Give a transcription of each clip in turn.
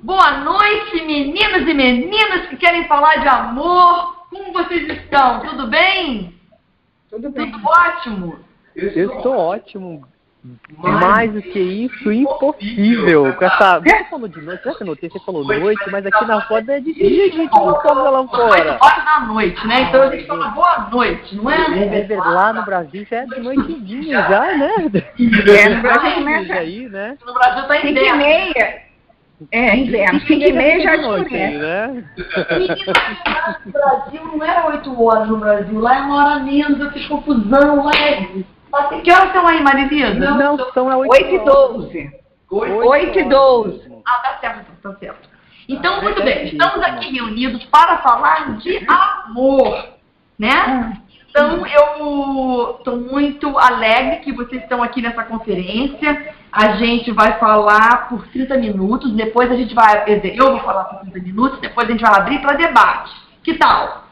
Boa noite, meninos e meninas que querem falar de amor. Como vocês estão? Tudo bem? Tudo bem. Tudo ótimo? Eu estou ótimo. Mais do que isso, impossível. Com essa... Você falou de noite, já que eu notei, você falou noite, mas aqui na foto é de dia, gente, não estamos lá fora. 8 da noite, né? Então a gente fala boa noite, não é? Lá no Brasil já é de noitezinha, já, né? No Brasil começa aí, né? No Brasil tá em 5h30. É, inverno. 5h30 já escurece. Né? No Brasil não era 8 horas no Brasil, lá é 1 hora menos, eu fiz confusão, lá é... Que horas são aí, Marilisa? Não, são 8h12. 8h12. Ah, tá certo, tá certo. Então, muito bem, estamos aqui reunidos para falar de amor, né? Então, eu estou muito alegre que vocês estão aqui nessa conferência. A gente vai falar por 30 minutos, depois a gente vai... Eu vou falar por 30 minutos, depois a gente vai abrir para debate. Que tal?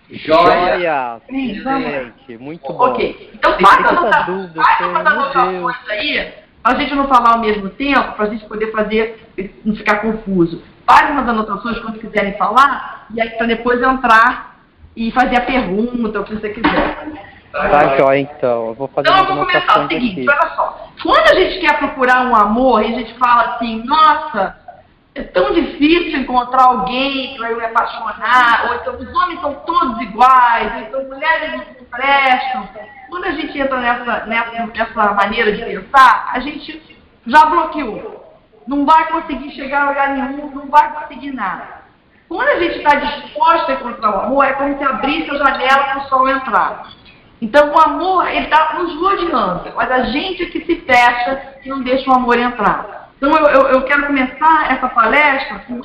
Joia! Excelente, muito bom. Ok, então faz as anotações aí, para a gente não falar ao mesmo tempo, para a gente poder fazer, não ficar confuso. Faz umas anotações quando quiserem falar, e aí para depois entrar e fazer a pergunta, o que você quiser. Tá joia, então. Eu vou fazer Então eu vou começar o seguinte, olha só. Quando a gente quer procurar um amor, e a gente fala assim, nossa, é tão difícil encontrar alguém para eu me apaixonar, ou então os homens são todos iguais, ou então mulheres não se prestam. Quando a gente entra nessa maneira de pensar, a gente já bloqueou. Não vai conseguir chegar a lugar nenhum, não vai conseguir nada. Quando a gente está disposta a encontrar o amor, é como se abrisse a janela para o sol entrar. Então o amor, ele está nos rodeando, mas a gente é que se fecha e não deixa o amor entrar. Então eu quero começar essa palestra com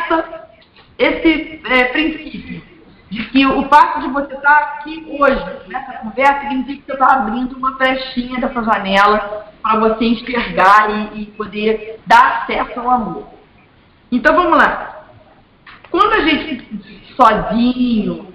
esse princípio, de que o fato de você estar aqui hoje, nessa conversa, significa que você está abrindo uma brechinha dessa janela para você enxergar e poder dar acesso ao amor. Então vamos lá. Quando a gente fica sozinho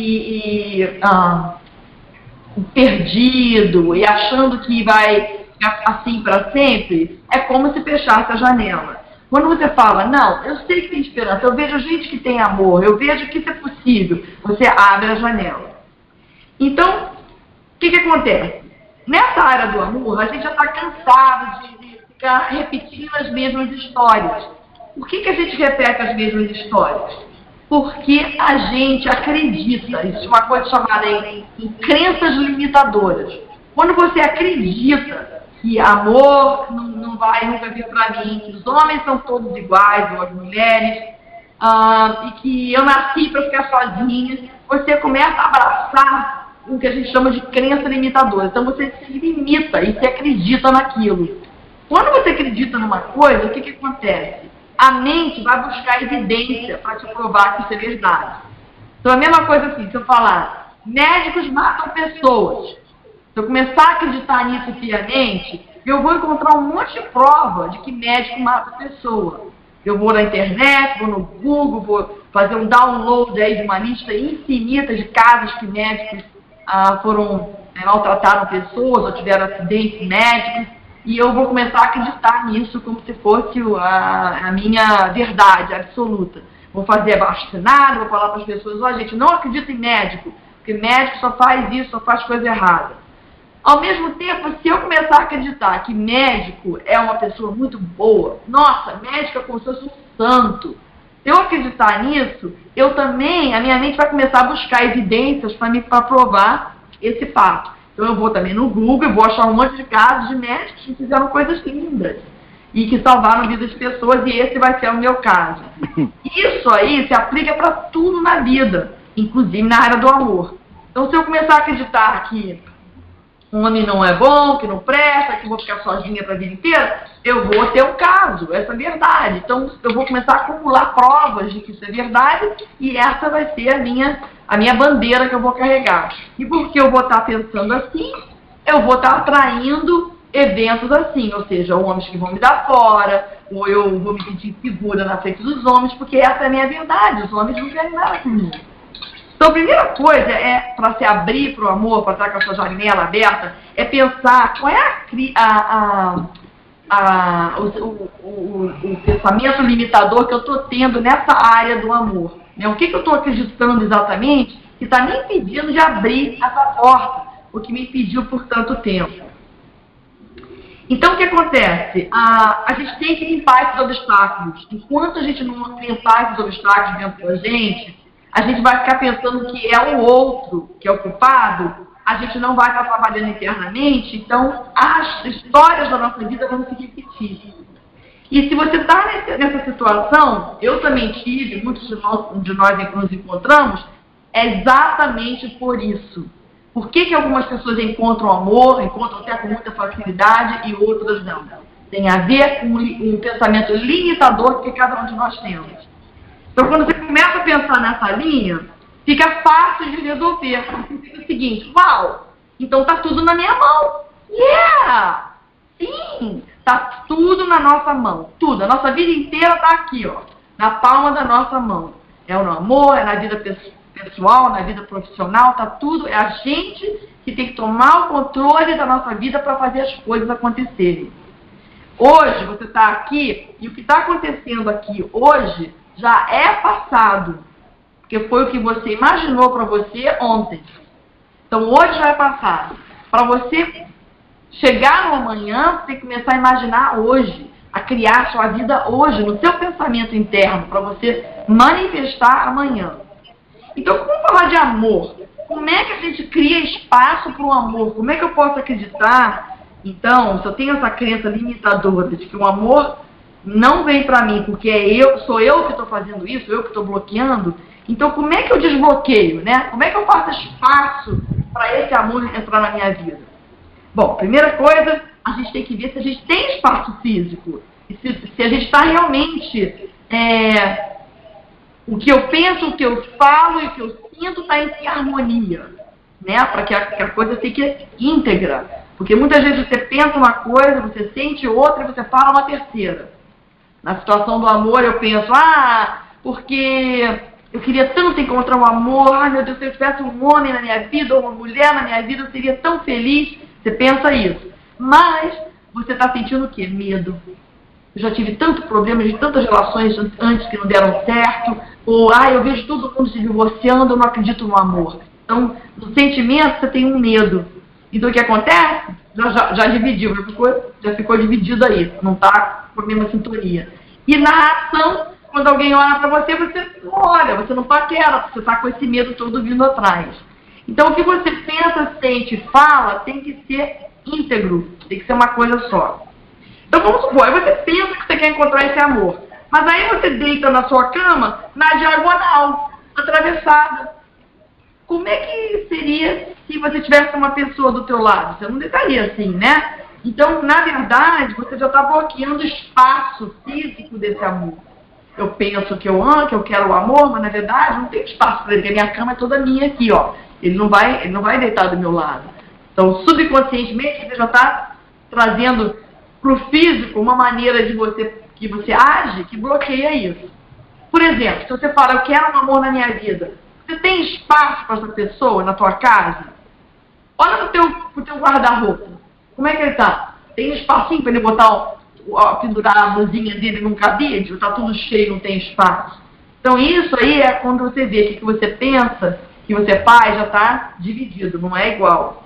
perdido e achando que vai ficar assim para sempre, é como se fechasse a janela. Quando você fala, não, eu sei que tem esperança, eu vejo gente que tem amor, eu vejo que isso é possível, você abre a janela. Então, o que acontece? Nessa área do amor, a gente já está cansado de ficar repetindo as mesmas histórias. Por que a gente repete as mesmas histórias? Porque a gente acredita, isso é uma coisa chamada em crenças limitadoras. Quando você acredita que amor não vai nunca vir para mim, que os homens são todos iguais, ou as mulheres, e que eu nasci para ficar sozinha, você começa a abraçar o que a gente chama de crença limitadora. Então você se limita e se acredita naquilo. Quando você acredita numa coisa, o que acontece? A mente vai buscar evidência para te provar que isso é verdade. Então a mesma coisa assim, se eu falar, médicos matam pessoas, se eu começar a acreditar nisso piamente, eu vou encontrar um monte de prova de que médico mata pessoa. Eu vou na internet, vou no Google, vou fazer um download aí de uma lista infinita de casos que médicos maltrataram pessoas ou tiveram acidentes médicos, e eu vou começar a acreditar nisso como se fosse a minha verdade absoluta. Vou fazer abaixo-assinado, vou falar para as pessoas, ó, gente, não acredita em médico, porque médico só faz isso, só faz coisa errada. Ao mesmo tempo, se eu começar a acreditar que médico é uma pessoa muito boa, nossa, médico é como se fosse um santo. Se eu acreditar nisso, eu também, a minha mente vai começar a buscar evidências para provar esse fato. Então eu vou também no Google e vou achar um monte de casos de médicos que fizeram coisas lindas e que salvaram vidas de pessoas, e esse vai ser o meu caso. Isso aí se aplica para tudo na vida, inclusive na área do amor. Então se eu começar a acreditar que um homem não é bom, que não presta, que eu vou ficar sozinha para a vida inteira, eu vou ter um caso, essa é verdade. Então eu vou começar a acumular provas de que isso é verdade, e essa vai ser a minha bandeira que eu vou carregar. E porque eu vou estar pensando assim, eu vou estar atraindo eventos assim, ou seja, homens que vão me dar fora, ou eu vou me sentir segura na frente dos homens, porque essa é a minha verdade, os homens não querem nada comigo. Então a primeira coisa para se abrir para o amor, para estar com a sua janela aberta, é pensar qual é o pensamento limitador que eu estou tendo nessa área do amor. Né? O que eu estou acreditando exatamente que está me impedindo de abrir essa porta, o que me impediu por tanto tempo. Então, o que acontece? A gente tem que limpar esses obstáculos. Enquanto a gente não limpar esses obstáculos dentro da gente, a gente vai ficar pensando que é o outro que é o culpado, a gente não vai estar trabalhando internamente, então as histórias da nossa vida vão se repetir. E se você está nessa situação, eu também tive, muitos de nós nos encontramos, é exatamente por isso. Por que algumas pessoas encontram amor, encontram até com muita facilidade e outras não? Tem a ver com um pensamento limitador que cada um de nós temos. Então, quando você começa a pensar nessa linha, fica fácil de resolver. Você fica o seguinte, uau, então tá tudo na minha mão. Yeah! Sim, tá tudo na nossa mão. Tudo, a nossa vida inteira tá aqui, ó, na palma da nossa mão. É no amor, é na vida pessoal, na vida profissional, tá tudo. É a gente que tem que tomar o controle da nossa vida para fazer as coisas acontecerem. Hoje você está aqui e o que está acontecendo aqui hoje já é passado, porque foi o que você imaginou para você ontem. Então hoje já é passado. Para você chegar no amanhã, você tem que começar a imaginar hoje, a criar sua vida hoje, no seu pensamento interno, para você manifestar amanhã. Então, vamos falar de amor. Como é que a gente cria espaço para o amor? Como é que eu posso acreditar, então, se eu tenho essa crença limitadora de que o amor não vem para mim, porque sou eu que estou fazendo isso, eu que estou bloqueando, então como é que eu desbloqueio, né? Como é que eu faço espaço para esse amor entrar na minha vida? Bom, primeira coisa, a gente tem que ver se a gente tem espaço físico, e se a gente está realmente... o que eu penso, o que eu falo e o que eu sinto está em harmonia, né? Para que a coisa fique íntegra. Porque muitas vezes você pensa uma coisa, você sente outra e você fala uma terceira. Na situação do amor eu penso, porque eu queria tanto encontrar um amor, ai meu Deus, se eu tivesse um homem na minha vida ou uma mulher na minha vida, eu seria tão feliz. Você pensa isso. Mas você está sentindo o quê? Medo. Eu já tive tanto problema de tantas relações antes que não deram certo. Ou, eu vejo todo mundo se divorciando, eu não acredito no amor. Então, no sentimento, você tem um medo. Então, o que acontece? Já dividiu, já ficou dividido aí. Não está com a mesma sintonia. E na ação, quando alguém olha para você, você não olha, você não paquera, porque você está com esse medo todo vindo atrás. Então, o que você pensa, sente e fala tem que ser íntegro, tem que ser uma coisa só. Então, vamos supor, aí você pensa que você quer encontrar esse amor. Mas aí você deita na sua cama, na diagonal, atravessada. Como é que seria se você tivesse uma pessoa do teu lado? Você não deitaria assim, né? Então, na verdade, você já está bloqueando o espaço físico desse amor. Eu penso que eu amo, que eu quero o amor, mas na verdade não tem espaço para ele, porque a minha cama é toda minha aqui, ó. Ele não vai deitar do meu lado. Então, subconscientemente, você já está trazendo para o físico uma maneira de que você age que bloqueia isso. Por exemplo, se você fala, eu quero um amor na minha vida, você tem espaço para essa pessoa na tua casa? Olha pro teu guarda-roupa. Como é que ele está? Tem espacinho para ele pendurar a blusinha dele num cabide? Ou está tudo cheio, não tem espaço? Então isso aí é quando você vê que o que você pensa, que você faz, já está dividido, não é igual.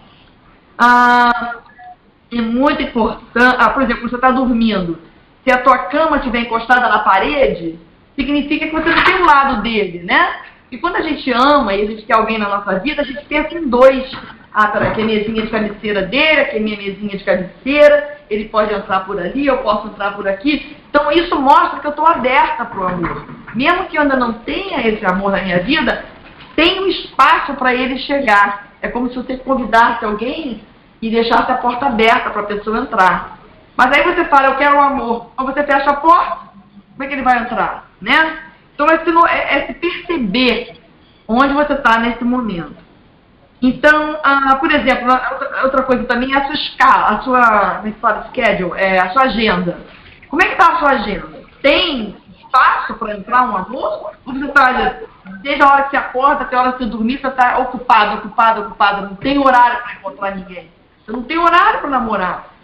É muito importante, por exemplo, você está dormindo, se a tua cama estiver encostada na parede, significa que você não tem um lado dele, né? E quando a gente ama e a gente quer alguém na nossa vida, a gente pensa em dois. Peraí, aqui é a mesinha de cabeceira dele, aqui é a minha mesinha de cabeceira, ele pode entrar por ali, eu posso entrar por aqui. Então isso mostra que eu estou aberta para o amor. Mesmo que eu ainda não tenha esse amor na minha vida, tem um espaço para ele chegar. É como se você convidasse alguém e deixasse a porta aberta para a pessoa entrar. Mas aí você fala, eu quero o amor. Mas você fecha a porta, como é que ele vai entrar? Né? Então é se perceber onde você está nesse momento. Então, por exemplo, outra coisa também é a sua escala, como é que fala, schedule, a sua agenda. Como é que está a sua agenda? Tem espaço para entrar um amor? Ou você está, desde a hora que você acorda até a hora que você dormir, você está ocupado, não tem horário para encontrar ninguém. Você não tem horário para namorar.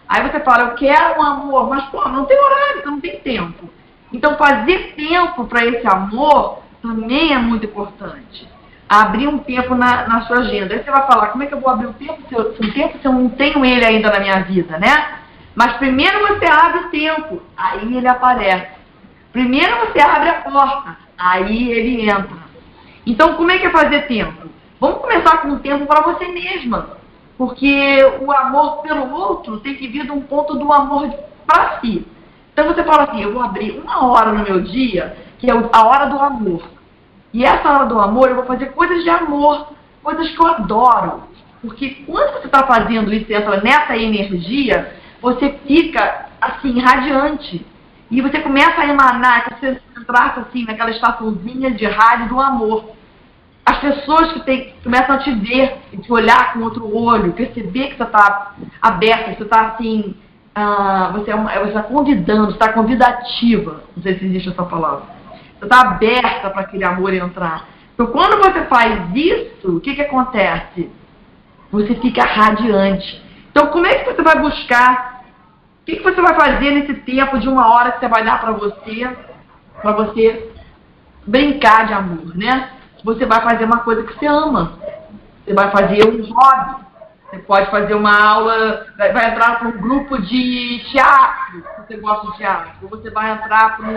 Aí você fala, eu quero um amor, mas pô, não tem horário, então não tem tempo. Então fazer tempo para esse amor também é muito importante. Abrir um tempo na sua agenda. Aí você vai falar, como é que eu vou abrir um tempo se eu não tenho ele ainda na minha vida, né? Mas primeiro você abre o tempo, aí ele aparece. Primeiro você abre a porta, aí ele entra. Então como é que é fazer tempo? Vamos começar com um tempo para você mesma. Porque o amor pelo outro tem que vir de um ponto do amor para si. Então você fala assim, eu vou abrir 1 hora no meu dia, que é a hora do amor. E essa hora do amor eu vou fazer coisas de amor, coisas que eu adoro. Porque quando você está fazendo isso e entra nessa energia, você fica assim, radiante. E você começa a emanar, você entra assim naquela estaçãozinha de rádio do amor. As pessoas que começam a te ver, e te olhar com outro olho, perceber que você está aberta, você está assim, você está convidando, você está convidativa, não sei se existe essa palavra. Você está aberta para aquele amor entrar. Então quando você faz isso, o que acontece? Você fica radiante. Então como é que você vai buscar? O que você vai fazer nesse tempo de 1 hora que você vai dar para você brincar de amor, né? Você vai fazer uma coisa que você ama. Você vai fazer um hobby. Você pode fazer uma aula, vai entrar para um grupo de teatro, se você gosta de teatro. Ou você vai entrar para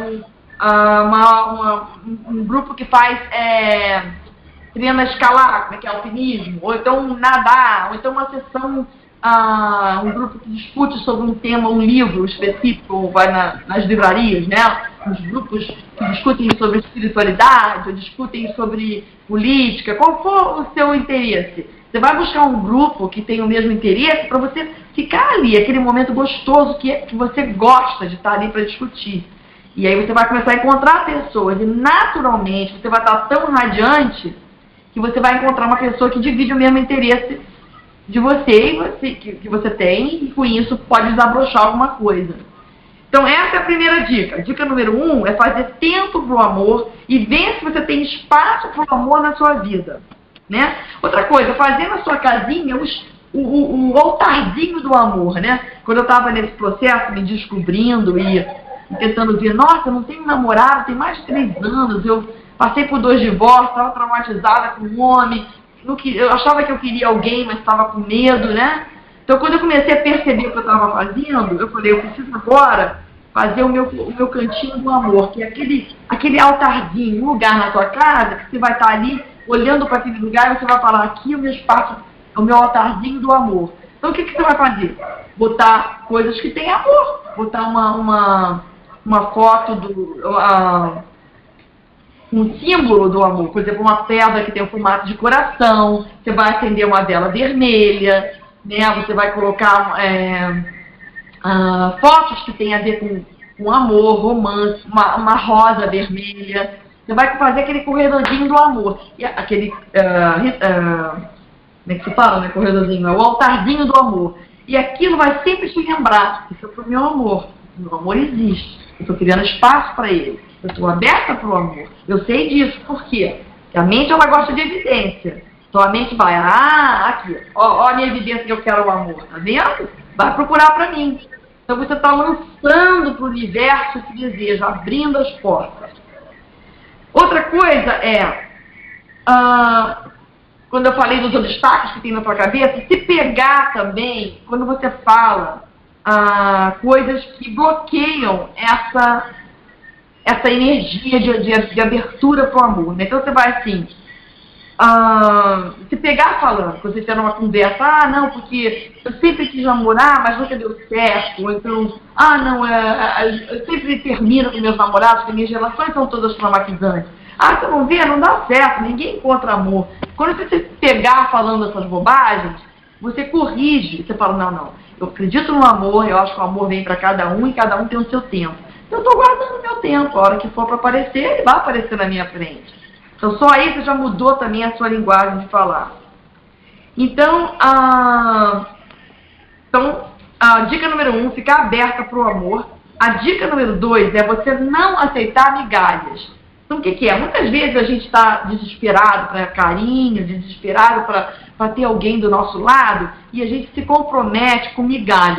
um grupo que faz treina escalar, como é que é, alpinismo. Ou então nadar, ou então uma sessão, um grupo que discute sobre um tema, um livro específico, ou vai nas livrarias, né? Os grupos que discutem sobre espiritualidade, ou discutem sobre política, qual for o seu interesse. Você vai buscar um grupo que tem o mesmo interesse para você ficar ali, aquele momento gostoso que você gosta de estar ali para discutir. E aí você vai começar a encontrar pessoas e naturalmente você vai estar tão radiante que você vai encontrar uma pessoa que divide o mesmo interesse de você, que você tem, e com isso pode desabrochar alguma coisa. Então essa é a primeira dica. Dica número 1 é fazer tempo para o amor e ver se você tem espaço para o amor na sua vida, né? Outra coisa, fazer na sua casinha o altarzinho do amor, né? Quando eu estava nesse processo, me descobrindo e tentando ver, nossa, eu não tenho namorado, tem mais de 3 anos, eu passei por 2 divórcios, estava traumatizada com um homem, eu achava que eu queria alguém, mas estava com medo, né? Então, quando eu comecei a perceber o que eu estava fazendo, eu falei, eu preciso agora fazer o meu cantinho do amor, que é aquele altarzinho, um lugar na tua casa, que você vai estar ali olhando para aquele lugar e você vai falar, aqui é o meu espaço, é o meu altarzinho do amor. Então, o que você vai fazer? Botar coisas que têm amor, botar uma foto um símbolo do amor, por exemplo, uma pedra que tem um formato de coração, você vai acender uma vela vermelha, né? Você vai colocar fotos que tem a ver com amor, romance, uma rosa vermelha. Você vai fazer aquele corredorzinho do amor. E aquele, como é que se fala, né? Corredorzinho, o altarzinho do amor. E aquilo vai sempre te lembrar, isso é pro meu amor. O meu amor existe. Eu estou criando espaço para ele. Eu estou aberta para o amor. Eu sei disso. Por quê? Porque a mente, ela gosta de evidência. Então a mente vai, aqui, ó a minha evidência que eu quero o amor. Tá vendo? Vai procurar para mim. Então você está lançando para o universo esse desejo, abrindo as portas. Outra coisa é, quando eu falei dos obstáculos que tem na tua cabeça, se pegar também, quando você fala coisas que bloqueiam essa energia de abertura para o amor, né? Então você vai assim, se pegar falando, quando você tiver uma conversa, não, porque eu sempre quis namorar, mas nunca deu certo, ou então, não, eu sempre termino com meus namorados, porque minhas relações são todas traumatizantes. Você não vê, não dá certo, ninguém encontra amor. Quando você se pegar falando essas bobagens, você corrige, você fala, não, eu acredito no amor, eu acho que o amor vem para cada um e cada um tem o seu tempo. Então eu estou guardando o meu tempo, a hora que for para aparecer, ele vai aparecer na minha frente. Então só aí você já mudou também a sua linguagem de falar. Então, a dica número 1, ficar aberta para o amor. A dica número 2 é você não aceitar migalhas. Então o que é? Muitas vezes a gente está desesperado para carinho, desesperado para ter alguém do nosso lado, e a gente se compromete com migalhas.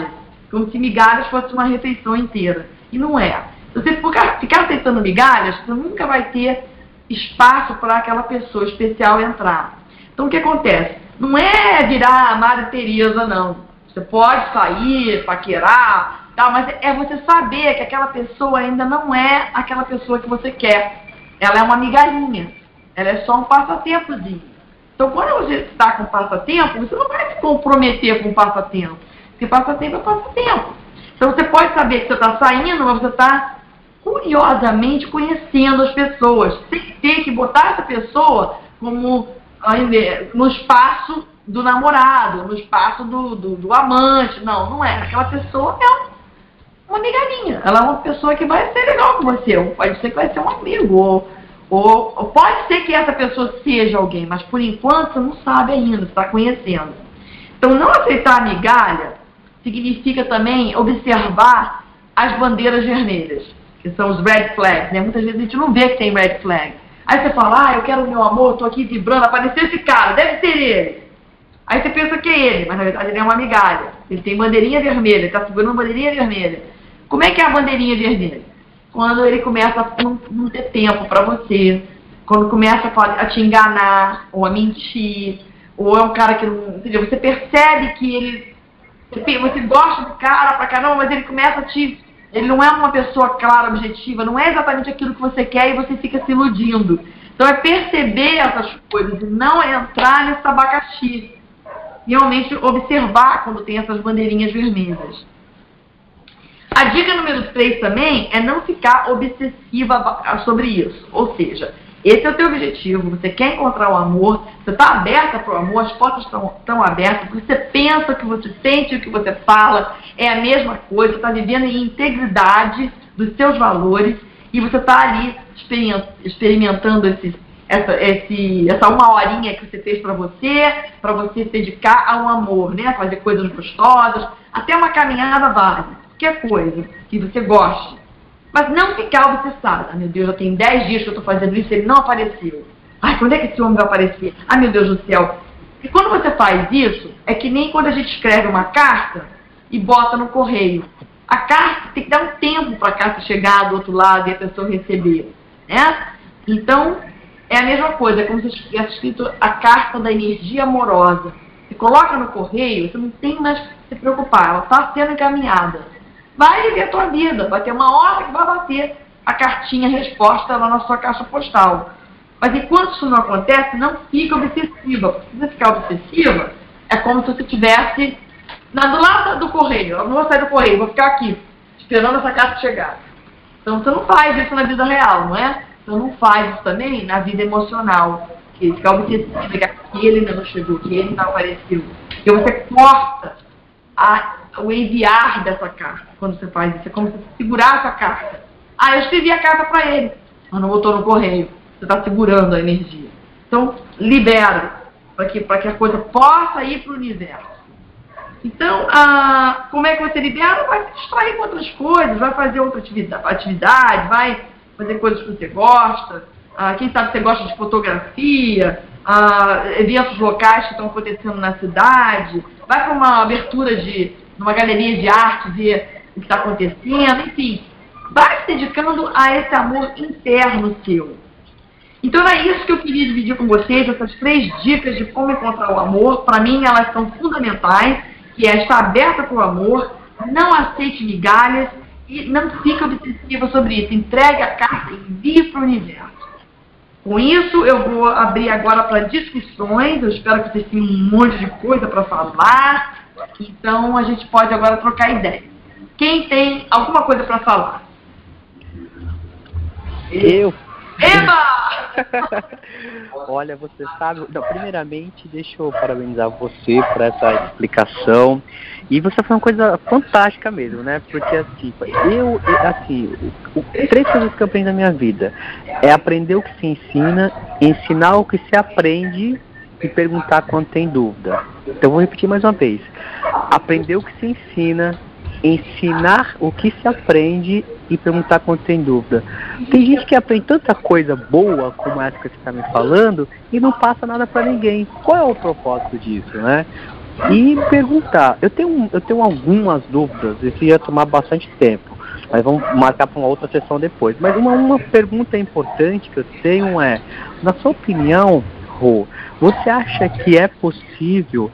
como se migalhas fosse uma refeição inteira. E não é. Se você ficar aceitando migalhas, você nunca vai ter espaço para aquela pessoa especial entrar. Então o que acontece? Não é virar a Madre Teresa, não. Você pode sair, paquerar, tá? Mas é você saber que aquela pessoa ainda não é aquela pessoa que você quer. Ela é uma migalhinha. Ela é só um passatempozinho. Então quando você está com passatempo, você não vai se comprometer com o passatempo. Porque passatempo é passatempo. Então você pode saber que você está saindo, mas você está curiosamente conhecendo as pessoas, sem ter que botar essa pessoa como no espaço do namorado, no espaço do amante. Não é. Aquela pessoa é uma migalhinha. Ela é uma pessoa que vai ser legal com você, ou pode ser que vai ser um amigo, ou pode ser que essa pessoa seja alguém, mas por enquanto você não sabe ainda, você está conhecendo. Então não aceitar a migalha significa também observar as bandeiras vermelhas, que são os red flags, né? Muitas vezes a gente não vê que tem red flag. Aí você fala, eu quero o meu amor, estou aqui vibrando, apareceu esse cara, deve ser ele. Aí você pensa que é ele, mas na verdade ele é uma migalha. Ele tem bandeirinha vermelha, ele está segurando uma bandeirinha vermelha. Como é que é a bandeirinha vermelha? Quando ele começa a não ter tempo para você, quando começa a te enganar, ou a mentir, ou é um cara que não... Entendeu? Você percebe que você gosta do cara pra caramba, mas ele começa a te... Ele não é uma pessoa clara, objetiva, não é exatamente aquilo que você quer e você fica se iludindo. Então é perceber essas coisas e não entrar nesse abacaxi. Realmente observar quando tem essas bandeirinhas vermelhas. A dica número 3 também é não ficar obsessiva sobre isso. Ou seja, esse é o teu objetivo, você quer encontrar o amor, você está aberta para o amor, as portas estão abertas, você pensa o que você sente, o que você fala, é a mesma coisa, você está vivendo em integridade dos seus valores e você está ali experimentando essa uma horinha que você fez para você se dedicar ao amor, né? Fazer coisas gostosas, até uma caminhada vale, qualquer coisa que você goste. Mas não ficar obcecada. Meu Deus, já tem 10 dias que eu estou fazendo isso e ele não apareceu. Quando é que esse homem vai aparecer? Meu Deus do céu. E quando você faz isso, é que nem quando a gente escreve uma carta e bota no correio. A carta tem que dar um tempo para a carta chegar do outro lado e a pessoa receber. Né? Então, é a mesma coisa. É como se tivesse escrito a carta da energia amorosa. Você coloca no correio, você não tem mais que se preocupar. Ela está sendo encaminhada. Vai viver a tua vida, vai ter uma hora que vai bater a cartinha resposta lá na sua caixa postal. Mas enquanto isso não acontece, não fica obsessiva. Porque se você ficar obsessiva, é como se você estivesse do lado do correio. Eu não vou sair do correio, vou ficar aqui, esperando essa carta chegar. Então você não faz isso na vida real, não é? Então não faz isso também na vida emocional. Que ficar obsessiva, que ele ainda não chegou, que ele não apareceu. Porque você corta o enviar dessa carta, quando você faz isso. É como se você segurasse a carta. Eu escrevi a carta para ele, mas não botou no correio. Você está segurando a energia. Então, libera, para que a coisa possa ir para o universo. Então, como é que você libera? Vai se distrair com outras coisas, vai fazer outra atividade, vai fazer coisas que você gosta. Quem sabe você gosta de fotografia, eventos locais que estão acontecendo na cidade, vai para uma abertura numa galeria de arte, ver o que está acontecendo, enfim, vai se dedicando a esse amor interno seu. Então é isso que eu queria dividir com vocês, essas 3 dicas de como encontrar o amor. Para mim elas são fundamentais, que é estar aberta para o amor, não aceite migalhas e não fique obsessiva sobre isso. Entregue a carta e envie para o universo. Com isso, eu vou abrir agora para discussões. Eu espero que vocês tenham um monte de coisa para falar. Então, a gente pode agora trocar ideias. Quem tem alguma coisa para falar? Eu. Eba! Olha, você sabe... Não, primeiramente, deixa eu parabenizar você por essa explicação. E você foi uma coisa fantástica mesmo, né? Porque, assim, 3 coisas que eu aprendi na minha vida. É aprender o que se ensina, ensinar o que se aprende e perguntar quando tem dúvida. Então, vou repetir mais uma vez. Aprender o que se ensina, ensinar o que se aprende e perguntar quando tem dúvida. Tem gente que aprende tanta coisa boa como essa que você está me falando e não passa nada para ninguém. Qual é o propósito disso, né? e perguntar. Eu tenho algumas dúvidas, isso ia tomar bastante tempo, mas vamos marcar para uma outra sessão depois. Mas uma pergunta importante que eu tenho é, na sua opinião, Rô, você acha que é possível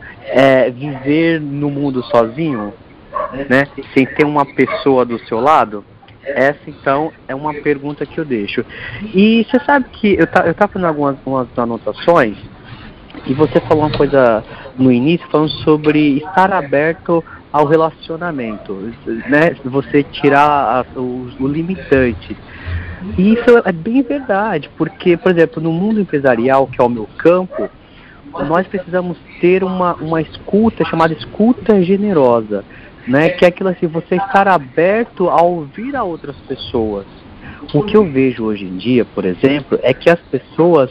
viver no mundo sozinho, né, sem ter uma pessoa do seu lado? Essa, então, é uma pergunta que eu deixo. E você sabe que eu tava fazendo algumas anotações, e você falou uma coisa no início, falando sobre estar aberto ao relacionamento, né? Você tirar o limitante. E isso é bem verdade, porque, por exemplo, no mundo empresarial, que é o meu campo, nós precisamos ter uma escuta chamada escuta generosa, né? Que é aquilo assim, você estar aberto a ouvir a outras pessoas. O que eu vejo hoje em dia, por exemplo, é que as pessoas,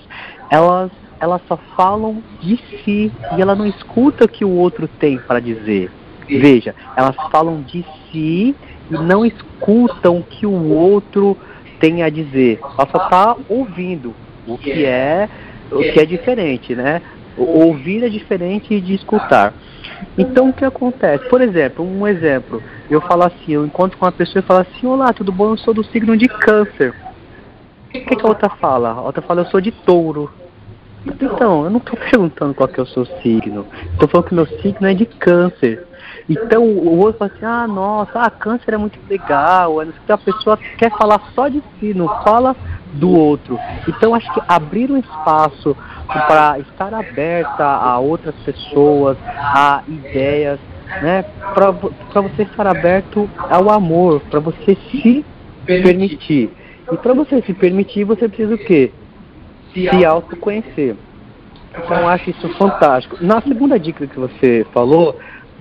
elas só falam de si e ela não escuta o que o outro tem para dizer. Veja, elas falam de si e não escutam o que o outro tem a dizer. Ela só está ouvindo, o que é diferente, né? Ouvir é diferente de escutar. Então o que acontece? Por exemplo, eu falo assim, eu encontro com uma pessoa e falo assim, olá, tudo bom? Eu sou do signo de Câncer. O que a outra fala? A outra fala, eu sou de Touro. Então, eu não estou perguntando qual que é o seu signo. Estou falando que meu signo é de Câncer. Então o outro fala assim, nossa, Câncer é muito legal. A pessoa quer falar só de si, não fala do outro. Então acho que abrir um espaço para estar aberta a outras pessoas, a ideias, né? Para você estar aberto ao amor, para você se permitir. E para você se permitir, você precisa o quê? Se autoconhecer. Então eu acho isso fantástico. Na segunda dica que você falou,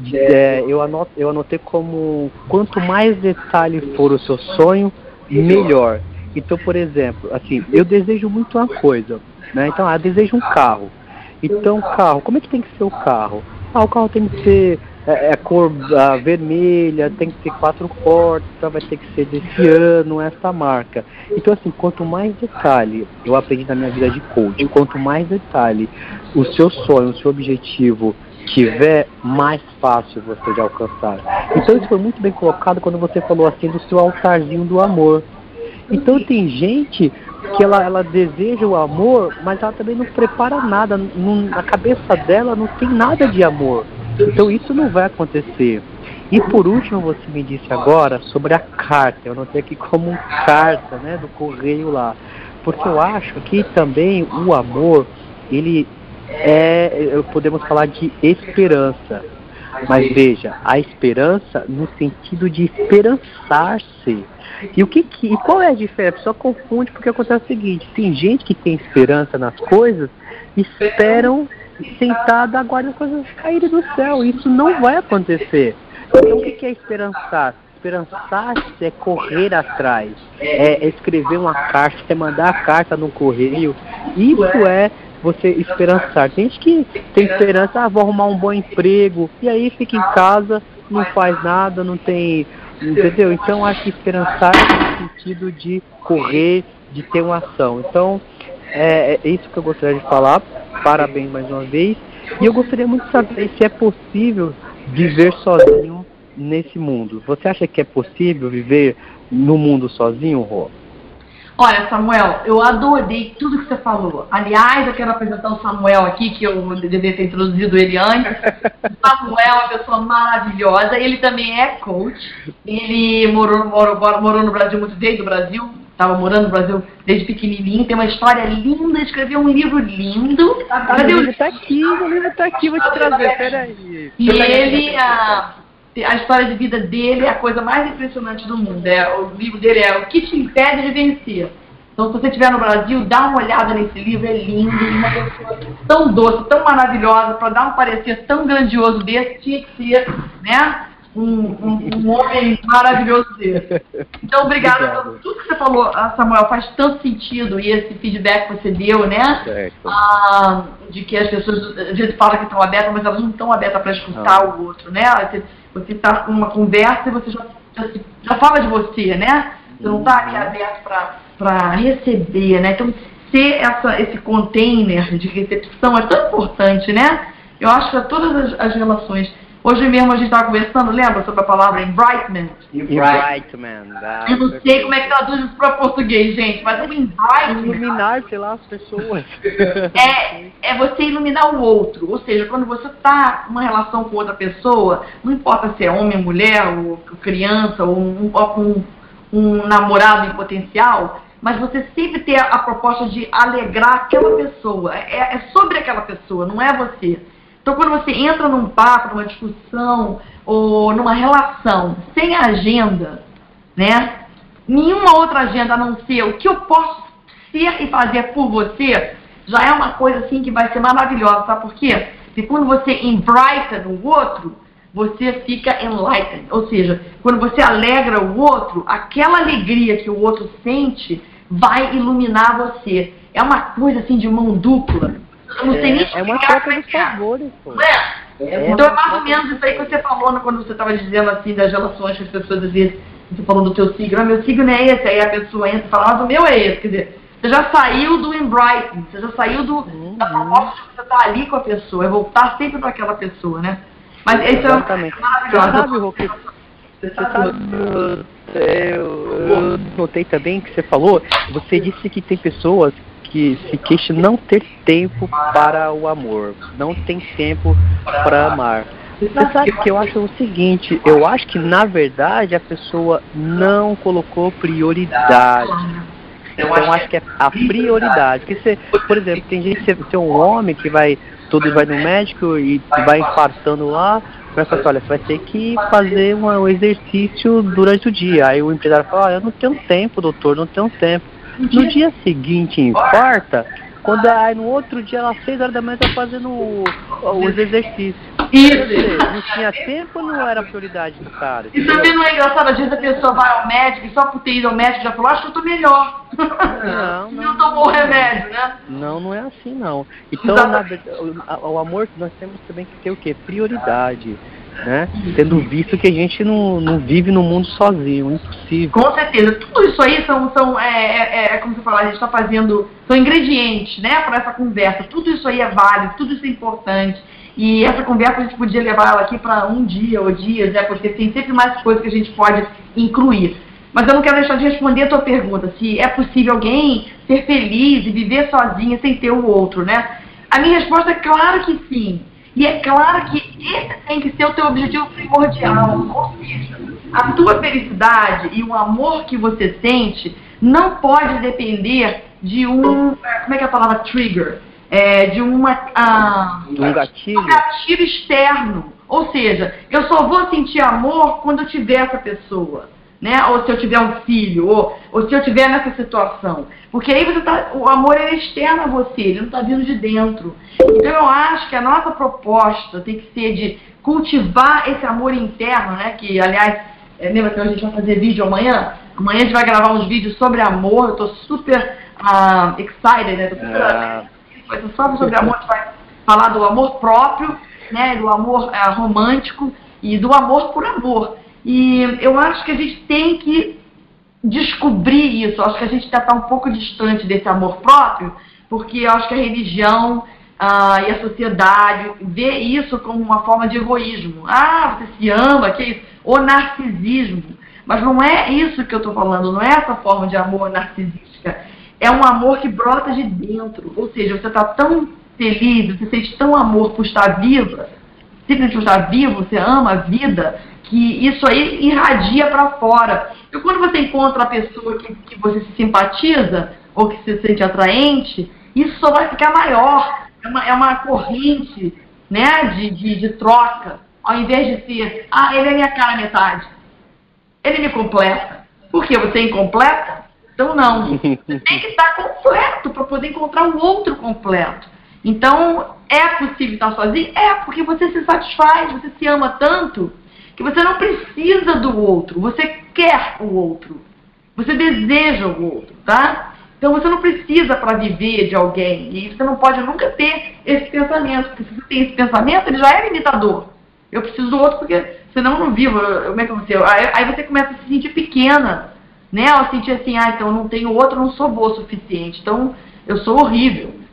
eu anotei como quanto mais detalhe for o seu sonho, melhor. Então, por exemplo, assim, eu desejo muito uma coisa, né? Então, eu desejo um carro. Então, carro, como é que tem que ser o carro? O carro tem que ser cor vermelha, tem que ter 4 portas, vai ter que ser desse ano, essa marca. Então, assim, quanto mais detalhe, eu aprendi na minha vida de coaching, quanto mais detalhe o seu sonho, o seu objetivo tiver, mais fácil você de alcançar. Então, isso foi muito bem colocado quando você falou assim do seu altarzinho do amor. Então tem gente que ela deseja o amor, mas ela também não prepara nada, na cabeça dela não tem nada de amor. Então isso não vai acontecer. E por último, você me disse agora sobre a carta, eu anotei aqui como carta, né, do correio lá. Porque eu acho que também o amor, ele podemos falar de esperança. Mas veja, a esperança no sentido de esperançar-se. E qual é a diferença? A pessoa confunde porque acontece o seguinte, tem gente que tem esperança nas coisas e esperam sentado, aguardam as coisas caírem do céu. Isso não vai acontecer. Então o que é esperançar? Esperançar-se é correr atrás, é escrever uma carta, é mandar a carta no correio. Isso é você esperançar. Tem gente que tem esperança, vou arrumar um bom emprego, e aí fica em casa, não faz nada, não tem... Entendeu? Então acho que esperançar é no sentido de correr, de ter uma ação. Então é isso que eu gostaria de falar. Parabéns mais uma vez. E eu gostaria muito de saber se é possível viver sozinho nesse mundo. Você acha que é possível viver no mundo sozinho, Rô? Olha, Samuel, eu adorei tudo que você falou. Aliás, eu quero apresentar o Samuel aqui, que eu deveria ter introduzido ele antes. O Samuel é uma pessoa maravilhosa, ele também é coach. Ele morou no Brasil muito, veio do Brasil, estava morando no Brasil desde pequenininho, tem uma história linda, escreveu um livro lindo. O livro está aqui, vou te trazer, peraí. E ele... A história de vida dele é a coisa mais impressionante do mundo. O livro dele é O que te impede de vencer. Então, se você estiver no Brasil, dá uma olhada nesse livro, é lindo. Uma pessoa tão doce, tão maravilhosa, para dar um parecer tão grandioso desse, tinha que ser, né, um homem maravilhoso desse. Então, obrigada por tudo que você falou, Samuel. Faz tanto sentido, e esse feedback que você deu, né? De que as pessoas, às vezes, falam que estão abertas, mas elas não estão abertas para escutar o outro, né? Você está numa conversa e você já fala de você, né? Você não está ali aberto para receber, né? Então, ser esse container de recepção é tão importante, né? Eu acho que todas as relações. Hoje mesmo a gente estava conversando, lembra, sobre a palavra embrightment? Embrightment. Eu não sei como é que traduz isso para português, gente, mas o embrightment... Iluminar, sei lá, as pessoas. É você iluminar o outro. Ou seja, quando você está numa relação com outra pessoa, não importa se é homem, mulher, ou criança, ou um namorado em potencial, mas você sempre ter a proposta de alegrar aquela pessoa. É sobre aquela pessoa, não é você. Então, quando você entra num papo, numa discussão, ou numa relação sem agenda, né? Nenhuma outra agenda a não ser o que eu posso ser e fazer por você, já é uma coisa assim que vai ser maravilhosa, sabe por quê? Porque quando você embrighten o outro, você fica enlightened. Ou seja, quando você alegra o outro, aquela alegria que o outro sente vai iluminar você. É uma coisa assim de mão dupla. Eu não sei nem é uma troca de favores, pô. Então é mais ou menos isso aí que você falou, né, quando você estava dizendo assim das relações que as pessoas às vezes, você falou do teu signo, meu signo é esse, aí a pessoa entra e fala, mas o meu é esse, quer dizer, você já saiu do embrighten, você já saiu da proposta de você estar ali com a pessoa, é voltar sempre para aquela pessoa, né? Mas isso é maravilhoso. Você sabe, eu notei também que você falou, você disse que tem pessoas que se queixam não ter tempo para o amor, não tem tempo para amar. Você sabe que eu acho o seguinte, eu acho que na verdade a pessoa não colocou prioridade. Então eu acho que é a prioridade. Porque você, por exemplo, tem gente que você é um homem que vai no médico e vai infartando lá, vai falar, olha, você vai ter que fazer um exercício durante o dia. Aí o empresário fala, eu não tenho tempo, doutor, não tenho tempo. No dia seguinte infarta, quando aí no outro dia, às 6 horas da manhã, tá fazendo os exercícios. Isso. Não tinha tempo ou não era a prioridade do cara? E também não é engraçado, às vezes a pessoa vai ao médico e só por ter ido ao médico já falou, acho que eu tô melhor. Não tomou o remédio, né? Não é assim, não. Então, na verdade, o amor, nós temos também que ter o quê? Prioridade. Né? Tendo visto que a gente não vive no mundo sozinho, impossível. Com certeza, tudo isso aí são como você fala, a gente está fazendo, são ingredientes, né, para essa conversa. Tudo isso aí é válido, tudo isso é importante. E essa conversa a gente podia levar ela aqui para um dia ou dias, né, porque tem sempre mais coisas que a gente pode incluir. Mas eu não quero deixar de responder a tua pergunta, se é possível alguém ser feliz e viver sozinha sem ter o outro, né? A minha resposta é claro que sim. E é claro que esse tem que ser o teu objetivo primordial. Ou seja, a tua felicidade e o amor que você sente não pode depender de como é que é a palavra trigger? De um gatilho externo. Ou seja, eu só vou sentir amor quando eu tiver essa pessoa. Né? Ou se eu tiver um filho, ou se eu tiver nessa situação. Porque aí o amor é externo a você, ele não está vindo de dentro. Então eu acho que a nossa proposta tem que ser de cultivar esse amor interno, né? Que, aliás, lembra que a gente vai fazer vídeo amanhã? Amanhã a gente vai gravar uns vídeos sobre amor, eu estou super excited, né? Vai ser só sobre amor, a gente vai falar do amor próprio, né? Do amor romântico e do amor por amor. E eu acho que a gente tem que descobrir isso. Eu acho que a gente está um pouco distante desse amor próprio, porque eu acho que a religião e a sociedade vê isso como uma forma de egoísmo. Você se ama, que é isso? O narcisismo. Mas não é isso que eu estou falando, não é essa forma de amor narcisística. É um amor que brota de dentro. Ou seja, você está tão feliz, você sente tão amor por estar viva, simplesmente por estar vivo, você ama a vida, que isso aí irradia para fora. E quando você encontra a pessoa que você se simpatiza, ou que se sente atraente, isso só vai ficar maior. É uma corrente, né, de troca, ao invés de ser, ele é minha cara metade. Ele me completa. Por quê? Você é incompleta? Então não. Você tem que estar completo para poder encontrar um outro completo. Então, é possível estar sozinho? Porque você se satisfaz, você se ama tanto, que você não precisa do outro, você quer o outro, você deseja o outro, tá? Então você não precisa para viver de alguém, e você não pode nunca ter esse pensamento, porque se você tem esse pensamento, ele já é limitador. Eu preciso do outro porque senão eu não vivo, como é que você... Aí você começa a se sentir pequena, né? Ao sentir assim, então eu não tenho outro, eu não sou boa o suficiente, então eu sou horrível.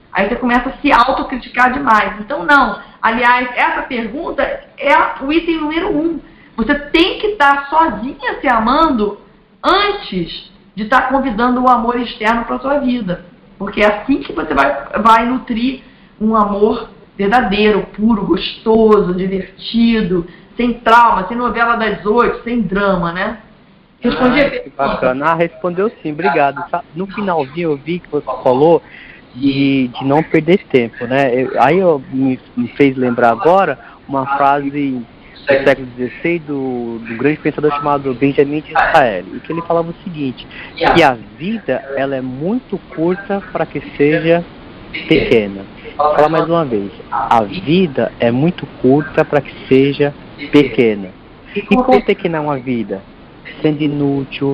Aí você começa a se autocriticar demais. Então, não. Aliás, essa pergunta é o item número 1. Você tem que estar sozinha se amando antes de estar convidando o amor externo para a sua vida. Porque é assim que você vai nutrir um amor verdadeiro, puro, gostoso, divertido, sem trauma, sem novela das 8, sem drama, né? Respondi a que bacana. Respondeu sim, obrigado. No finalzinho eu vi que você falou de não perder tempo, né? Aí me fez lembrar agora uma frase do século XVI do grande pensador chamado Benjamin Disraeli, e que ele falava o seguinte, que a vida ela é muito curta para que seja pequena. Vou falar mais uma vez, a vida é muito curta para que seja pequena. E quão pequena é uma vida? Sendo inútil,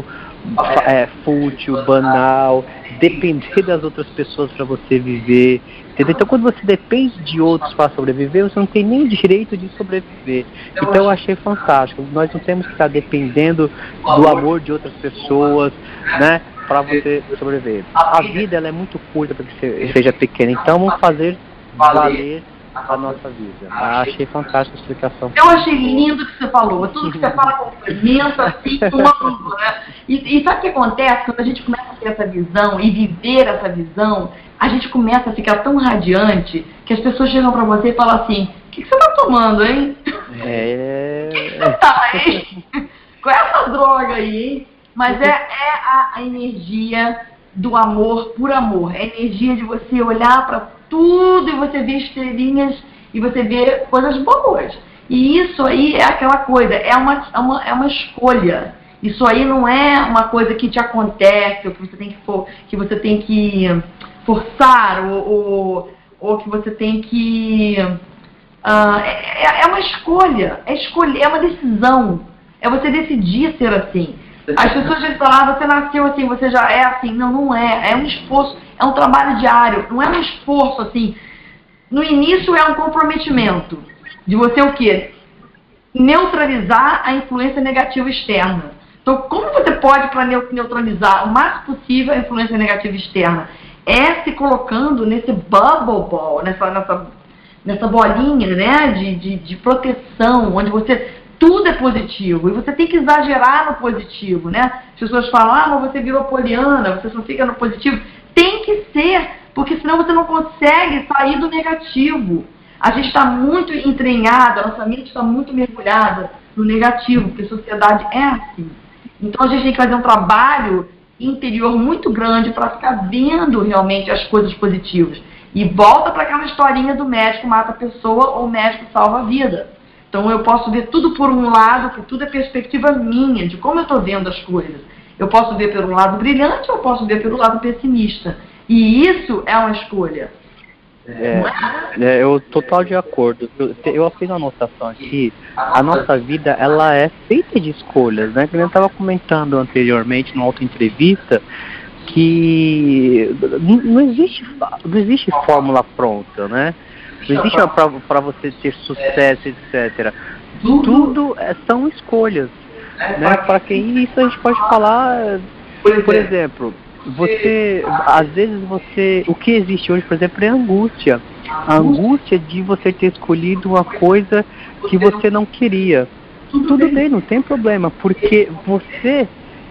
fútil, banal, depender das outras pessoas para você viver, entendeu? Então, quando você depende de outros para sobreviver, você não tem nem direito de sobreviver. Então, eu achei fantástico. Nós não temos que estar dependendo do amor de outras pessoas, né, para você sobreviver. A vida ela é muito curta para que seja pequena. Então, vamos fazer valer a nossa vida. Achei fantástica a explicação. Eu achei lindo o que você falou. Tudo que você fala complementa, assim, uma luva, né? E sabe o que acontece? Quando a gente começa a ter essa visão e viver essa visão, a gente começa a ficar tão radiante que as pessoas chegam pra você e falam assim, o que você tá tomando, hein? O que você tá, hein? Qual é essa droga aí, hein? Mas é a energia do amor por amor. É a energia de você olhar pra tudo e você vê estrelinhas e você vê coisas boas. E isso aí é aquela coisa, é uma escolha. Isso aí não é uma coisa que te acontece, ou que você tem que forçar, ou que você tem que... é uma escolha, é uma decisão. É você decidir ser assim. As pessoas já falam, você nasceu assim, você já é assim. Não, não é. É um esforço, é um trabalho diário. Não é um esforço assim. No início é um comprometimento. De você o quê? Neutralizar a influência negativa externa. Então, como você pode para neutralizar o mais possível a influência negativa externa? É se colocando nesse bubble ball, nessa bolinha, né, de proteção, onde tudo é positivo, e você tem que exagerar no positivo, né? As pessoas falam, mas você virou poliana, você só fica no positivo. Tem que ser, porque senão você não consegue sair do negativo. A gente está muito entranhada, a nossa mente está muito mergulhada no negativo, porque a sociedade é assim. Então a gente tem que fazer um trabalho interior muito grande para ficar vendo realmente as coisas positivas. E volta para aquela historinha do médico mata a pessoa ou o médico salva a vida. Então eu posso ver tudo por um lado, que tudo é perspectiva minha, de como eu estou vendo as coisas. Eu posso ver pelo lado brilhante ou eu posso ver pelo lado pessimista. E isso é uma escolha. Eu total de acordo. Eu fiz uma anotação aqui. A nossa vida ela é feita de escolhas, né? Como eu estava comentando anteriormente numa outra entrevista, que não existe fórmula pronta, né? Não existe para você ter sucesso, etc. Tudo são escolhas, né? Para que isso a gente pode falar, por exemplo, às vezes o que existe hoje, por exemplo, é a angústia. A angústia de você ter escolhido uma coisa que você não queria. Tudo bem, não tem problema, porque você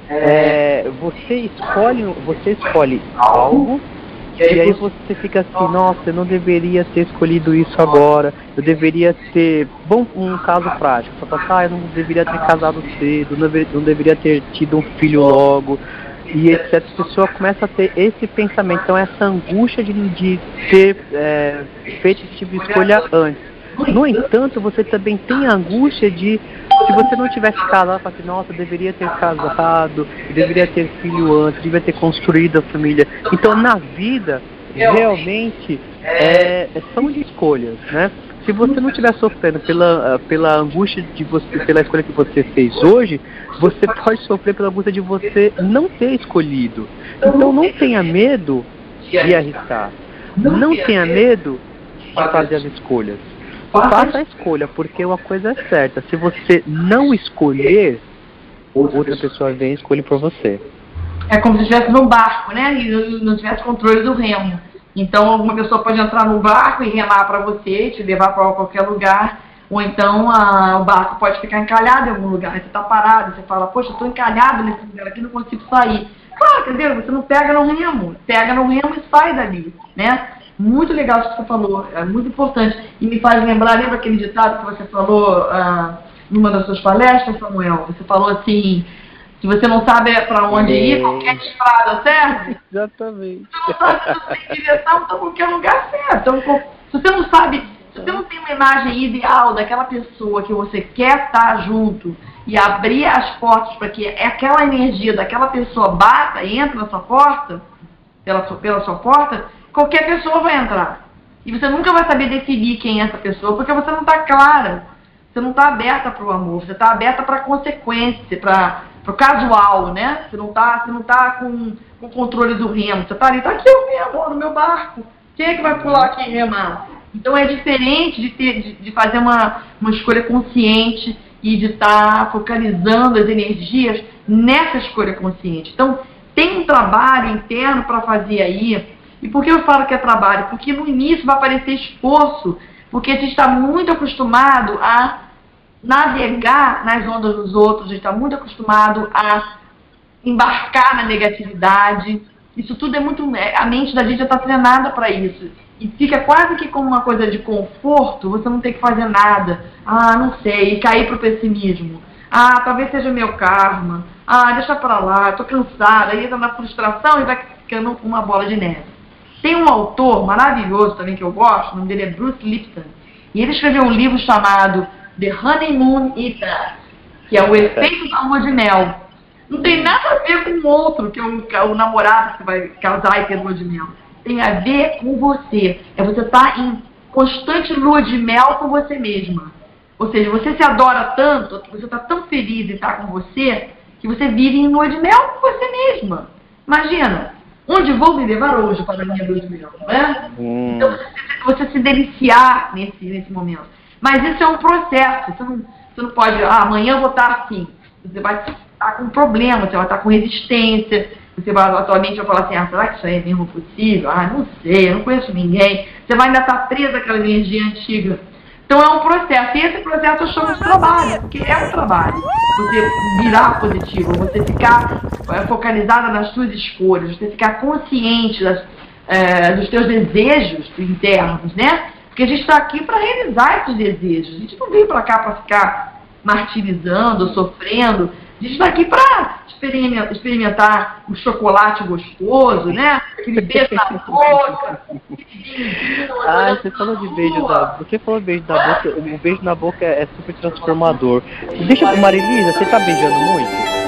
escolhe algo. E aí você fica assim, nossa, eu não deveria ter escolhido isso agora, eu deveria ter... Bom, um caso prático, só eu não deveria ter casado cedo, não deveria ter tido um filho logo, e etc. A pessoa começa a ter esse pensamento, então essa angústia de ter feito esse tipo de escolha antes. No entanto, você também tem a angústia de, se você não tivesse casado, fala assim, nossa, eu deveria ter casado, eu deveria ter filho antes, eu deveria ter construído a família. Então, na vida, realmente, são de escolhas, né? Se você não estiver sofrendo pela angústia de você, pela escolha que você fez hoje, você pode sofrer pela angústia de você não ter escolhido. Então, não tenha medo de arriscar. Não tenha medo de fazer as escolhas. Faça a escolha, porque uma coisa é certa. Se você não escolher, outra pessoa vem e escolhe por você. É como se estivesse num barco, né? E não tivesse controle do remo. Então, alguma pessoa pode entrar no barco e remar para você, te levar para qualquer lugar, ou então o barco pode ficar encalhado em algum lugar, você está parado, você fala, poxa, eu estou encalhado nesse lugar aqui, não consigo sair. Claro, entendeu? Você não pega no remo e sai dali, né? Muito legal isso que você falou, é muito importante. E me faz lembrar, lembra aquele ditado que você falou numa das suas palestras, Samuel? Você falou assim, se você não sabe para onde ir, qualquer estrada serve. Exatamente. Se você não sabe se você tem direção, então qualquer lugar serve. Então, se você não sabe, se você não tem uma imagem ideal daquela pessoa que você quer estar junto e abrir as portas para que aquela energia daquela pessoa bata e entre na sua porta, pela sua porta, qualquer pessoa vai entrar. E você nunca vai saber definir quem é essa pessoa, porque você não está clara. Você não está aberta para o amor, você está aberta para a consequência, para o casual, né? Você não está com o controle do remo. Você está ali, está aqui o remo no meu barco. Quem é que vai pular aqui e remar? Então é diferente de fazer uma escolha consciente e de estar focalizando as energias nessa escolha consciente. Então tem um trabalho interno para fazer aí. E por que eu falo que é trabalho? Porque no início vai aparecer esforço, porque a gente está muito acostumado a navegar nas ondas dos outros, a gente está muito acostumado a embarcar na negatividade. Isso tudo é muito... A mente da gente já está treinada para isso. E fica quase que como uma coisa de conforto, você não tem que fazer nada. Ah, não sei, e cair para o pessimismo. Ah, talvez seja meu karma. Ah, deixa para lá, estou cansada. Aí entra na frustração e vai ficando uma bola de neve. Tem um autor maravilhoso também que eu gosto, o nome dele é Bruce Lipton, e ele escreveu um livro chamado The Honeymoon Effect, que é o efeito da lua de mel. Não tem nada a ver com o outro, que é o namorado que vai casar e ter lua de mel. Tem a ver com você. É você estar em constante lua de mel com você mesma. Ou seja, você se adora tanto, você está tão feliz em estar com você, que você vive em lua de mel com você mesma. Imagina. Onde vou me levar hoje para a minha lua de mel, não é? Então, você se deliciar nesse momento. Mas isso é um processo. Você não pode, amanhã eu vou estar assim. Você vai estar com problema, você vai estar com resistência. Você vai, atualmente, vai falar assim, será que isso aí é mesmo possível? Não sei, eu não conheço ninguém. Você vai ainda estar presa àquela energia antiga. Então é um processo. E esse processo eu chamo de trabalho, porque é um trabalho. Você virar positivo, você ficar focalizada nas suas escolhas, você ficar consciente dos seus desejos internos, né? Porque a gente está aqui para realizar esses desejos. A gente não veio para cá para ficar martirizando, sofrendo. A gente está aqui para experimentar o chocolate gostoso, né? Aquele beijo na boca. Você falou de beijo da boca. Você falou beijo da boca. O beijo na boca é super transformador. Deixa eu... Marilisa, você tá beijando muito?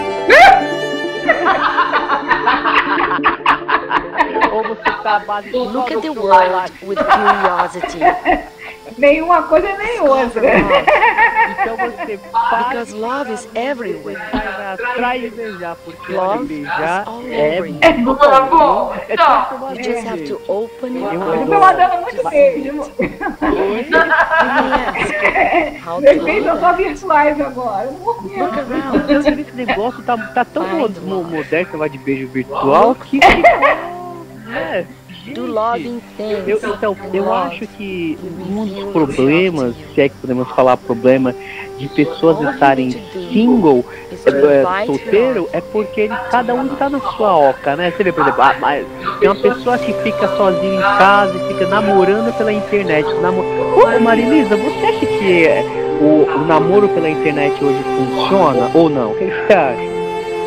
Ou você tá basicamente... Look at the world with curiosity. Nenhuma coisa nem outra. Então você faz... Because love is everywhere. Trai e beijar, porque Love beijar is all é over you. Bom, You just have to open your Eu heart. tô mandando muito beijo. Yes. How Meus to beijos são love só virtuais agora. Look around. Esse negócio tá tão moderno, vai de beijo virtual, que Do loving things. eu acho que um dos problemas, se é que podemos falar problema, de pessoas estarem single, solteiro, é porque cada um está na sua oca, né? Você vê, por exemplo, tem uma pessoa que fica sozinha em casa e fica namorando pela internet. Ô, Marilisa, você acha que o namoro pela internet hoje funciona ou não? O que você acha?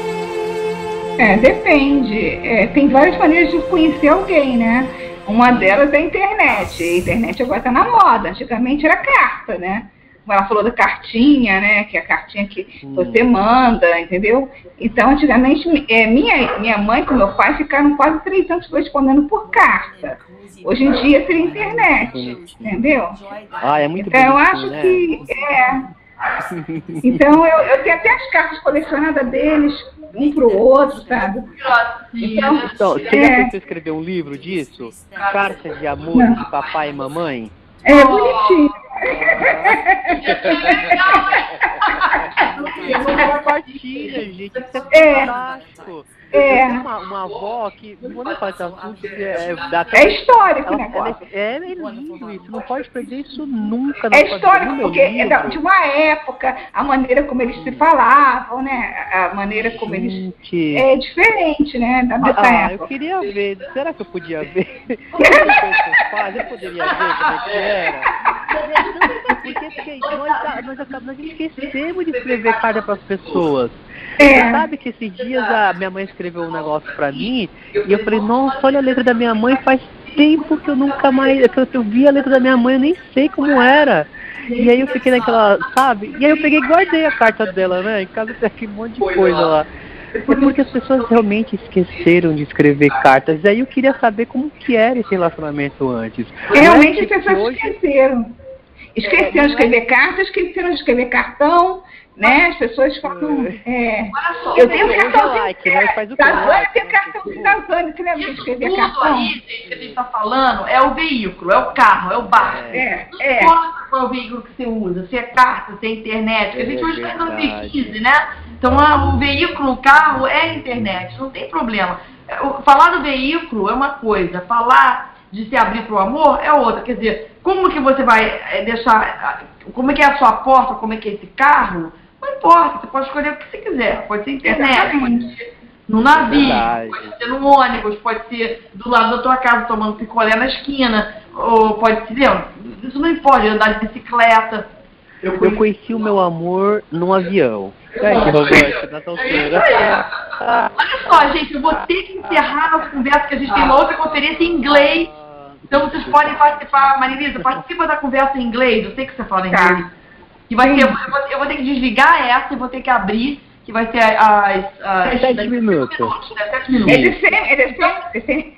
Depende. Tem várias maneiras de conhecer alguém, né? Uma delas é a internet. A internet agora tá na moda. Antigamente era carta, né? Ela falou da cartinha, né? Que é a cartinha que você manda, entendeu? Então, antigamente, minha mãe e meu pai ficaram quase 3 anos correspondendo por carta. Hoje em dia seria internet, entendeu? É muito então, eu acho né? que Então, eu tenho até as cartas colecionadas deles, um pro outro, sabe? Então, você já tentou escrever um livro disso? Cartas de amor de papai e mamãe? É bonitinho. Compartilha, gente. Isso é fantástico. uma avó que, não vou nem falar esse assunto, é histórico o negócio. É lindo isso, não pode perder isso nunca. É histórico porque é de uma época, a maneira como eles se falavam, né? A maneira como eles... É diferente, né? Dessa época. Eu queria ver, será que eu podia ver? Eu poderia ver como é que era? Porque nós esquecemos de escrever carta para as pessoas. Você sabe que esses dias a minha mãe escreveu um negócio pra mim e eu falei, nossa, olha a letra da minha mãe, faz tempo que eu nunca mais, que eu vi a letra da minha mãe, eu nem sei como era. E aí eu fiquei naquela, sabe? E aí eu peguei e guardei a carta dela, né? Em casa tem aqui um monte de coisa lá. Porque as pessoas realmente esqueceram de escrever cartas. E aí eu queria saber como que era esse relacionamento antes. Realmente as pessoas esqueceram. Esqueceram de escrever cartas, esqueceram de escrever cartão, né? As pessoas falam... eu tenho cartãozinho da eu tenho cartãozinho da Zane, você lembra de escrever cartão? Tudo aí, gente, que a gente está falando, é o veículo, é o carro, é o barco. Não importa qual é o veículo que você usa, se é carta, se é internet, porque a gente hoje está em 2015, né? Então o veículo, o carro é a internet, não tem problema. Falar do veículo é uma coisa, falar de se abrir para o amor é outra. Quer dizer, como que você vai deixar, como é que é a sua porta, como é que é esse carro, não importa, você pode escolher o que você quiser, pode ser internet, pode ser no navio, pode ser no ônibus, pode ser do lado da tua casa tomando picolé na esquina, ou pode ser, isso não importa, andar de bicicleta. Eu conheci o meu amor num avião. Ai, que romântico, na solteira. Olha só, gente, eu vou ter que encerrar nossa conversa, que a gente tem uma outra conferência em inglês. Então vocês podem participar, Marilisa, participa da conversa em inglês, eu sei que você fala inglês. E vai ter, eu vou ter que desligar essa e vou ter que abrir, que vai ser as 7 minutos. 7 minutos.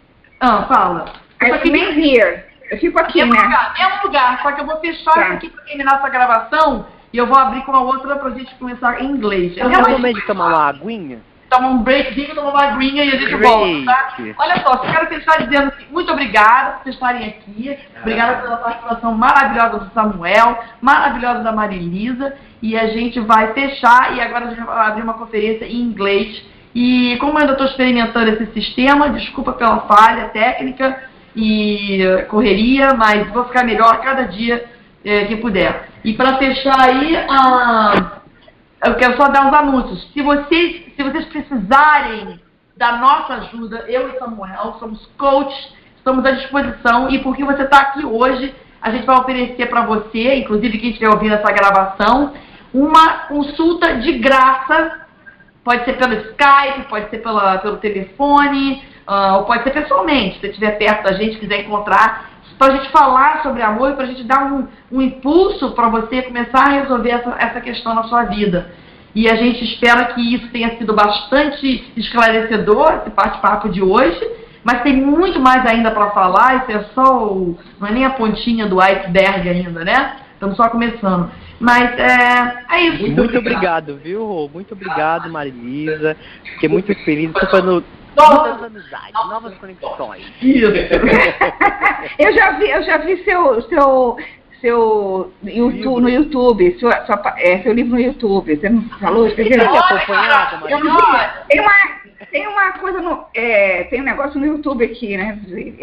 Fala. Eu fico here. Eu fico aqui, mesmo lugar, só que eu vou fechar isso aqui para terminar essa gravação e eu vou abrir com a outra pra gente começar em inglês. Eu tenho momento de tomar uma aguinha? Tomar um breakzinho, tomar uma aguinha e a gente volta, tá? Olha só, eu quero fechar dizendo assim, muito obrigada por vocês estarem aqui. Obrigada pela participação maravilhosa do Samuel, maravilhosa da Marilisa. E a gente vai fechar e agora a gente vai abrir uma conferência em inglês. E como eu ainda estou experimentando esse sistema, desculpa pela falha técnica e correria, mas vou ficar melhor a cada dia que puder. E para fechar aí, eu quero só dar uns anúncios. Se vocês precisarem da nossa ajuda, eu e Samuel somos coaches, estamos à disposição. E porque você está aqui hoje, a gente vai oferecer para você, inclusive quem estiver ouvindo essa gravação, uma consulta de graça. Pode ser pelo Skype, pode ser pelo telefone, ou pode ser pessoalmente, se você estiver perto da gente, quiser encontrar, para a gente falar sobre amor e para a gente dar um impulso para você começar a resolver essa questão na sua vida. E a gente espera que isso tenha sido bastante esclarecedor, esse bate-papo de hoje, mas tem muito mais ainda para falar, isso é só não é nem a pontinha do iceberg ainda, né? Estamos só começando. Mas é isso. Muito obrigado, viu, Rô? Muito obrigado, Marilisa. Fiquei muito feliz. Estou fazendo novas amizades, novas conexões. Isso. eu já vi seu YouTube, no YouTube, seu livro no YouTube. Você não falou? Você viu? Tem uma coisa tem um negócio no YouTube aqui, né?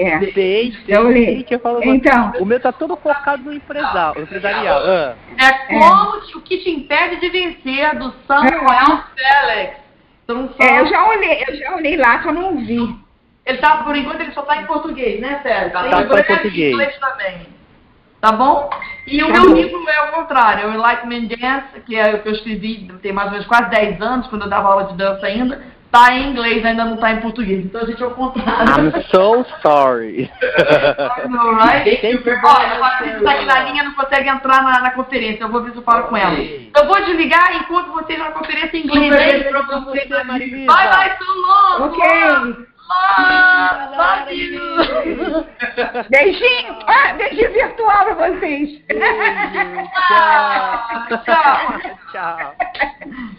Então, o meu tá todo focado no empresarial. O que te impede de vencer, do Samuel Félix. Eu já olhei lá, só não vi. Ele tá, por enquanto, ele só tá em português, né, Félix? Tá em português. Também. Tá bom? E o meu livro é o contrário, é o Enlightenment Dance, que é o que eu escrevi tem mais ou menos quase 10 anos, quando eu dava aula de dança ainda. Tá em inglês, ainda não tá em português. Então a gente é o contrário. I'm so sorry. Right? Olha, a Patrícia tá aqui na linha, não consegue entrar na conferência. Eu vou ver se eu falo com ela. Eu vou desligar e encontro vocês na conferência em inglês. Beijo pra você, Marilisa. Bye, so long. Ok. Love you. Beijinho. Beijinho virtual pra vocês. Tchau. Tchau.